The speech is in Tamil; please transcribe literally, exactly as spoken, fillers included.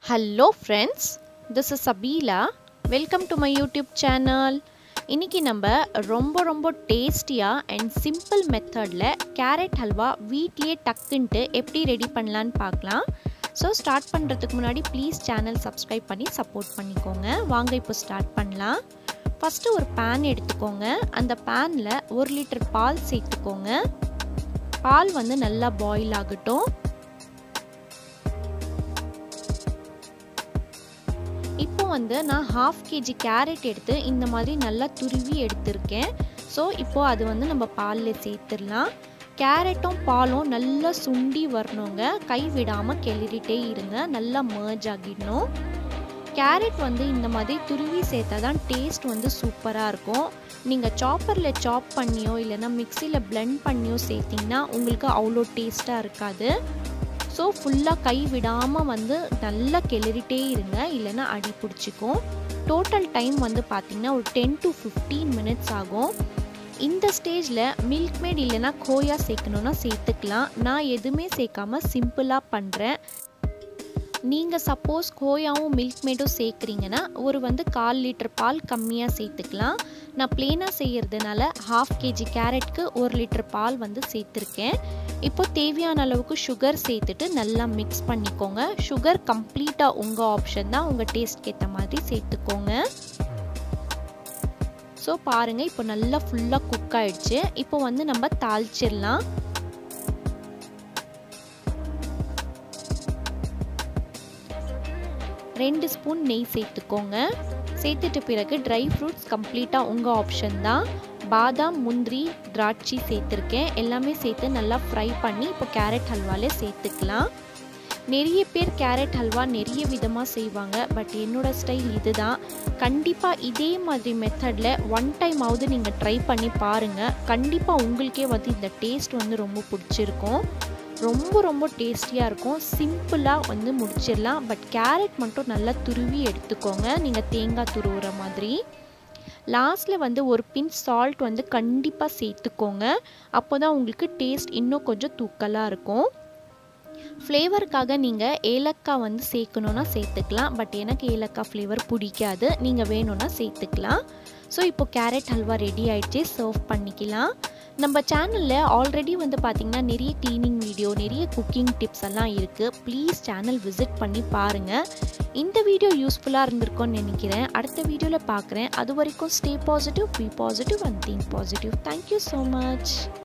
Hello friends, this is Sabila. Welcome to my YouTube channel. இன்னைக்கு நம்ம ரொம்ப ரொம்ப டேஸ்டியா and simple methodல carrot halwa வீட்லயே டக்குன்னு எப்படி ரெடி பண்ணலாம்னு பார்க்கலாம். So start பண்றதுக்கு முன்னாடி please channel subscribe பண்ணி support பண்ணிக்கோங்க. வாங்க இப்போ start பண்ணலாம். First ஒரு pan எடுத்துக்கோங்க. அந்த panல ஒரு லிட்டர் பால் சேர்த்துக்கோங்க. பால் வந்து நல்லா பாயில் ஆகட்டும். இப்போ வந்து நான் half kg கேரட் எடுத்து இந்த மாதிரி நல்லா துருவி எடுத்துர்க்கேன். சோ இப்போ அது வந்து நம்ம பால்ல சேர்த்துறலாம். கேரட்டும் பாலும் நல்லா சுண்டி வரணுங்க. கை விடாம கிளறிட்டே இருங்க. நல்லா merge ஆகிடணும். கேரட் வந்து இந்த மாதிரி துருவி சேர்த்தா தான் டேஸ்ட் வந்து சூப்பரா இருக்கும். நீங்க சாப்பர்ல சாப் பண்ணியோ இல்லனா மிக்ஸில blend பண்ணியோ சேர்த்தீங்கன்னா உங்களுக்கு அவ்ளோ டேஸ்டா இருக்காது. So ஃபுல்லா கை விடாம வந்து நல்லா கிளறிட்டே இருங்க இல்லனா அடி பிடிச்சுக்கும். டோட்டல் டைம் வந்து பாத்தீங்கன்னா ஒரு ten to fifteen minutes ஆகும். இந்த ஸ்டேஜ்ல மில்க் மேட் இல்லனா கோயா சேர்க்கணும்னா சேர்த்துக்கலாம். நான் எதுமே சேர்க்காம சிம்பிளா பண்றேன். நீங்க சப்போஸ் கோயாவும் மில்க் மேடும் சேர்க்கறீங்கனா ஒரு வந்து கால் லிட்டர் பால் கம்மியா சேர்த்துக்கலாம். நான் ப்ளேனா செய்யிறதுனால half kg கேரட்க்கு ஒரு லிட்டர் பால் வந்து சேர்த்திருக்கேன். இப்போ தேவையான அளவுக்கு sugar சேர்த்துட்டு நல்லா mix பண்ணிக்கோங்க. sugar கம்ப்ளீட்டா உங்க ஆப்ஷன் தான். உங்க டேஸ்ட்க்கு ஏத்த மாதிரி சேர்த்துக்கோங்க. சோ பாருங்க இப்போ நல்லா ஃபுல்லா குக் ஆயிடுச்சு. இப்போ வந்து நம்ம தாளிச்சிரலாம். ரெண்டு ஸ்பூன் நெய் சேர்த்துக்கோங்க. சேர்த்துட்ட பிறகு dry fruits கம்ப்ளீட்டா உங்க ஆப்ஷன் தான். பாதாம், முந்திரி, திராட்சை சேர்த்திருக்கேன். எல்லாமே சேர்த்து நல்லா ஃப்ரை பண்ணி இப்போ கேரட் ஹல்வால சேர்த்துக்கலாம். நிறைய பேர் கேரட் ஹல்வா நிறைய விதமா செய்வாங்க. பட் என்னோட ஸ்டைல் இதுதான். கண்டிப்பா இதே மாதிரி மெத்தட்ல ஒன் டைம் ஆவது நீங்க ட்ரை பண்ணி பாருங்க. கண்டிப்பா உங்களுக்கே வந்து இந்த டேஸ்ட் வந்து ரொம்ப பிடிச்சிருக்கும். ரொம்ப ரொம்ப டேஸ்டியா இருக்கும். சிம்பிளா வந்து முடிச்சிரலாம். பட் கேரட் மட்டும் நல்லா துருவி எடுத்துக்கோங்க. நீங்க தேங்காய் துருவுற மாதிரி. லாஸ்ட்ல வந்து ஒரு பிஞ்ச் சால்ட் வந்து கண்டிப்பா சேர்த்துக்கோங்க. அப்போதான் உங்களுக்கு டேஸ்ட் இன்னும் கொஞ்சம் தூக்கலா இருக்கும். ஃப்ளேவருக்காக நீங்க ஏலக்காய் வந்து சேர்க்கணும்னா சேர்த்துக்கலாம். பட் எனக்கு ஏலக்காய் ஃப்ளேவர் பிடிக்காது. நீங்க வேணும்னா சேர்த்துக்கலாம். ஸோ இப்போ கேரட் ஹல்வா ரெடி ஆயிடுச்சு. சர்வ் பண்ணிக்கலாம். நம்ம சேனல்ல ஆல்ரெடி வந்து பாத்தீங்கன்னா நிறைய கிளீனிங் வீடியோ, நிறைய குக்கிங் டிப்ஸ் எல்லாம் இருக்கு. ப்ளீஸ் சேனல் விசிட் பண்ணி பாருங்க. இந்த வீடியோ யூஸ்ஃபுல்லா இருந்திருக்கும்னு நினைக்கிறேன். அடுத்த வீடியோல பார்க்குறேன். அது வரைக்கும் stay positive, be positive and think positive. Thank you so much.